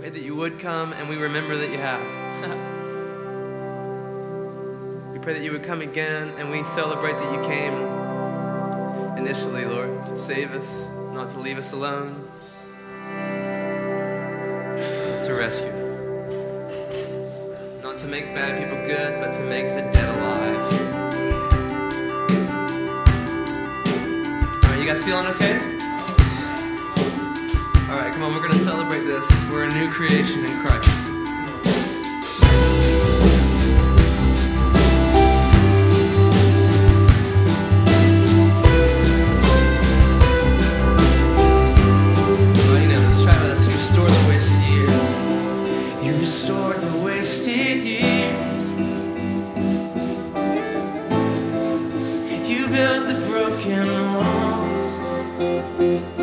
pray that you would come, and we remember that you have. We pray that you would come again, and we celebrate that you came initially, Lord, to save us, not to leave us alone, to rescue us. Not to make bad people good, but to make the dead alive. All right, you guys feeling okay? All right, come on, we're going to celebrate this. We're a new creation in Christ. Oh, you know this. Try with us. You restore the wasted years. You restore the wasted years. You build the broken walls.